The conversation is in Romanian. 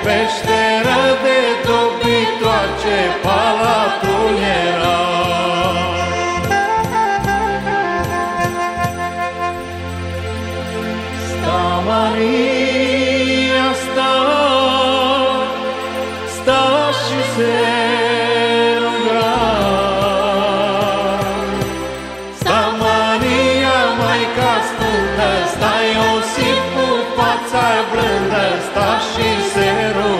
peșteră de dobitoace palatul era. Sta Maria, sta, sta și se ruga. Sta Maria, Maica Sfântă, sta Iosif cu fața blândă, sta și se ruga.